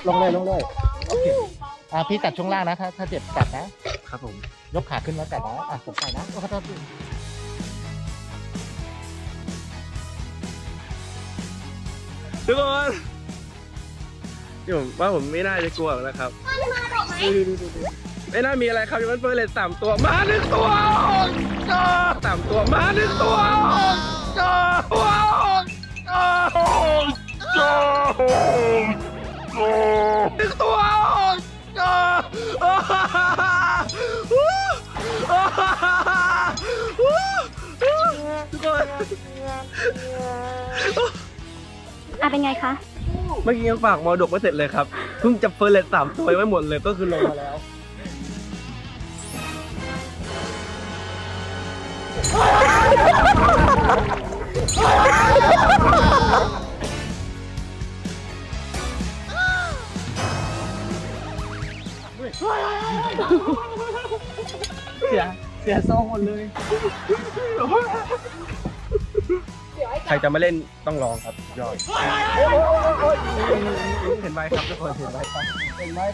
ลงเลยโอเคพี่กัดช่วงล่างนะถ้าเจ็บกัดนะครับผมยกขาขึ้นแล้วกัดนะผมใส่นะขอโทษทุกคนผมไม่น่าจะกลัวนะครับไม่น่ามีอะไรครับมันเฟิร์สเลส3 ตัวมา1 ตัว3 ตัวมา1 ตัว1 ตัวทุกคนเป็นไงคะเมื่อกี้ยังฝากมรดกไม่เสร็จเลยครับเพิ่งจะเฟิร์สเลส3 ตัวไว้หมดเลยก็คือลงมาแล้วเสียโซ่หมดเลยใครจะมาเล่นต้องลองครับยอดเห็นไหมครับทุกคนเห็นไหมครับเห็นไหม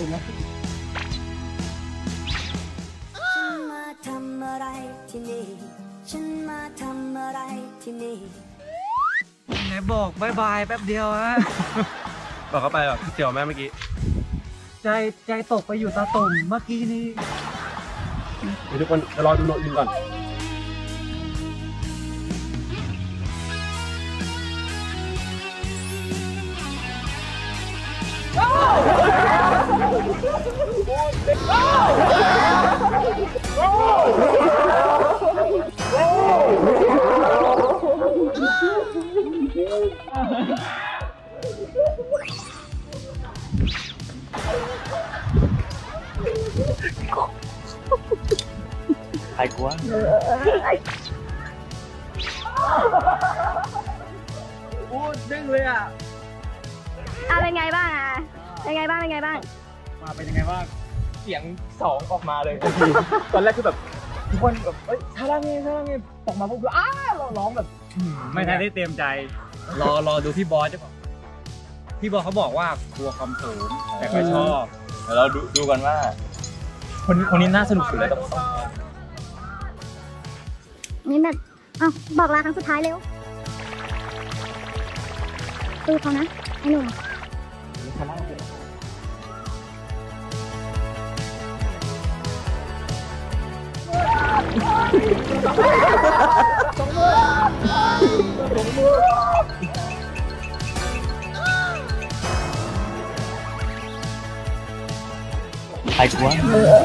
ฉันมาทำอะไรที่นี่ฉันมาทำอะไรที่นี่ไหนบอกบายบายแป๊บเดียวฮะบอกเขาไปแบบเสี่ยวแม่เมื่อกี้ใจตกไปอยู่ตาตุ่มเมื่อกี้นี้เดี๋ยวทุกคนรอดูโน้ตอินก่อนใครกลัวโอ้ดึงเลยเป็นไงบ้างเป็นไงบ้างมาเป็นยังไงบ้างเสียง2ออกมาเลยตอนแรกคือแบบทุกคนแบบท่าล่างไงออกมาปุ๊บเราร้องแบบไม่ทันได้เตรียมใจรอดูพี่บอสจะบอกพี่บอสเขาบอกว่ากลัวความสูงแต่ก็ชอบเดี๋ยวเราดูกันว่าคนนี้น่าสนุกสุดเลยต้องนี่แบบบอกลาครั้งสุดท้ายเร็วดูเขานะไอ้หนุ่มใครกลัว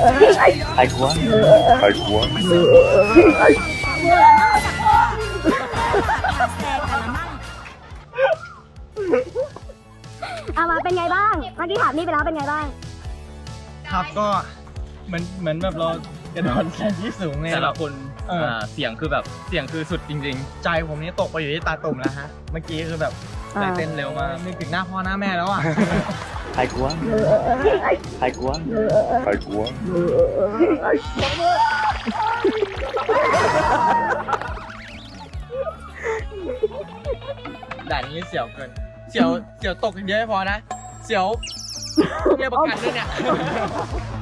มาเป็นไงบ้างเมื่อกี้ถามนี่ไปแล้วเป็นไงบ้างครับก็เหมือนแบบเรากระโดดที่สูงไงแต่ละคนเสียงคือสุดจริงๆใจผมนี่ตกไปอยู่ที่ตาตุ่มแล้วฮะเมื่อกี้คือแบบใจเต้นเร็วมากนึกถึงหน้าพ่อหน้าแม่แล้วใครกลัวด่านนี้เสียวเกินเสียวตกอย่างเดียวไม่พอนะเสียวต้องเรียกประกันด้วยเนี่ย